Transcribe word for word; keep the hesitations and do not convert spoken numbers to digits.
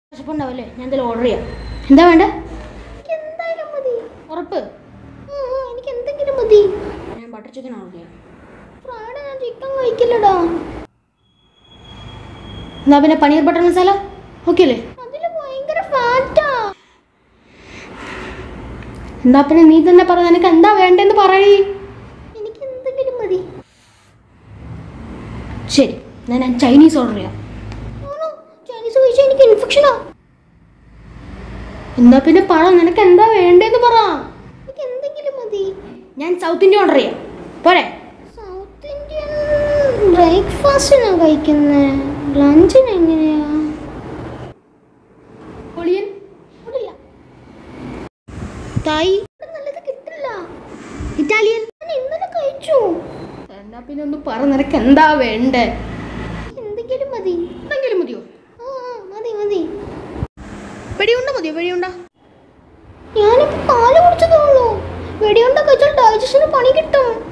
വിശപ്പുണ്ടാവല്ലേ? ഞാൻ എന്തായാലും ഓർഡർ ചെയ്യാം. എന്താ വേണ്ടേ? എന്തായാലും മതി. ഉറപ്പ്? എനിക്ക് എന്തെങ്കിലും മതി. ഞാൻ ബട്ടർ ചിക്കൻ ഓർഡർ ചെയ്യാം. ഫ്രൈഡേ ഞാൻ ചിക്കൻ കഴിക്കില്ലടാ. എന്നാ പിന്നെ പനീർ ബട്ടർ മസാല ഓക്കെ അല്ലേ? അതിൽ ഭയങ്കര ഫാറ്റാ. എന്താ പിന്നെ നീ തന്നെ പറ, നിനക്ക് എന്താ വേണ്ടെന്ന് പറയ്. എനിക്ക് എന്തെങ്കിലും മതി. ശരി, ഞാൻ ചൈനീസ് ഓർഡർ ചെയ്യാം. ചൈനീസ് കഴിച്ചാൽ എനിക്ക് ഇൻഫെക്ഷനാ. എന്താ പിന്നെ പറ, നിനക്ക് എന്താ വേണ്ടെന്ന് പറ. എനിക്ക് എന്തെങ്കിലും മതി. ഞാൻ സൗത്ത് ഇന്ത്യൻ ഓർഡർ ചെയ്യാം. പോരെ? സൗത്ത് ഇന്ത്യൻ ബ്രേക്ക്ഫാസ്റ്റിനാ കഴിക്കുന്നത്, ലഞ്ചിന് എങ്ങനെയാ? കൊളിയൻ ഇല്ല. തായ് നല്ലത് കിട്ടില്ല. ഇറ്റാലിയൻ ഇന്നലെ കഴിച്ചു. എന്നാ പിന്നെ ഒന്ന് പറ, നിനക്ക് എന്താ വേണ്ടേ? എന്തെങ്കിലും മതി. എന്തെങ്കിലും മതിയോ? ആ മതി മതി. വെടിയുണ്ട മതിയോ? വെടിയുണ്ട? ഞാനിപ്പോ പാല് കുടിച്ചതേ ഉള്ളൂ. വെടിയുണ്ട കഴിച്ചാൽ ഡൈജഷന് പണി കിട്ടും.